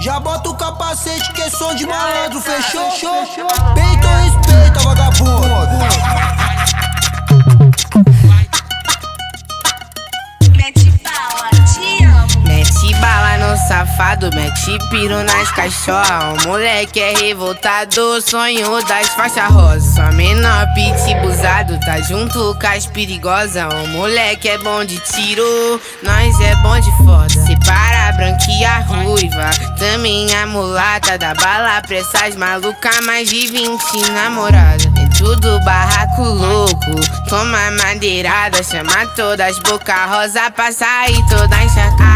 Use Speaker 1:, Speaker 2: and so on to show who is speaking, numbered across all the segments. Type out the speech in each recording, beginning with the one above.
Speaker 1: Já bota o capacete que é som de malandro, fechou? Peito ou respeita, vagabundo?
Speaker 2: Mete bala, te amo.
Speaker 3: Mete bala no safado, mete piro nas cachorras. O moleque é revoltado, sonho das faixas rosa. Só menor pitibuzado, tá junto com as perigosas. O moleque é bom de tiro, nós é bom de foda. Separa a branca e a ruiva, também a mulata. Dá bala pra essas malucas, mais de 20 namoradas. É tudo barraco louco, toma madeirada. Chama todas boca rosa pra sair toda encharcada.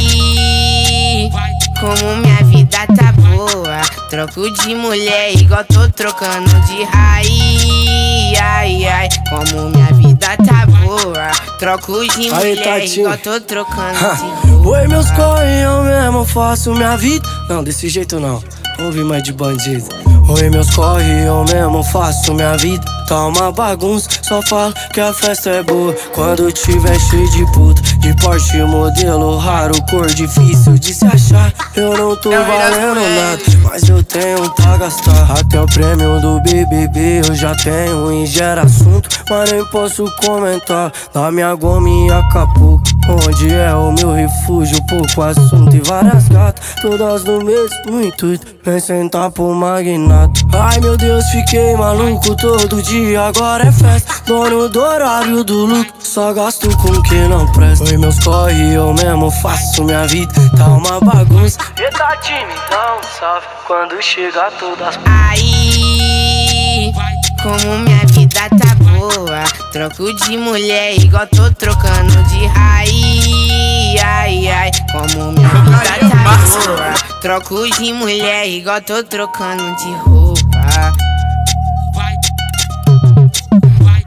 Speaker 3: Aí, como minha vida tá boa, troco de mulher igual tô trocando de raiz. Ai, ai, como minha vida tá boa, troco de mulher igual tô trocando de rua.
Speaker 4: Oi, meus corre, eu mesmo faço minha vida. Não, desse jeito não, ouvi mais de bandido. Oi, meus corre, eu mesmo faço minha vida. Tá uma bagunça, só falo que a festa é boa quando tiver cheio de puta, de Porsche, modelo raro, cor difícil de se achar. Eu não tô valendo nada, mas eu tenho pra gastar. Até o prêmio do BBB eu já tenho e gera assunto, mas nem posso comentar. Na minha goma em Acapulco, onde é o meu refúgio, pouco assunto e várias gatas, todas no mesmo intuito, vem sentar pro magnata. Ai meu Deus, fiquei maluco todo dia, agora é festa. Dono do horário do lucro, só gasto com o que não presta. Oi, meus corre, eu mesmo faço minha vida. Tá uma bagunça, e tá time, dá um salve quando chegar todas.
Speaker 3: Aí, como minha vida tá boa, troco de mulher igual tô trocando de raiz. Ai, ai, como minha vida tá boa, troco de mulher igual tô trocando de roupa.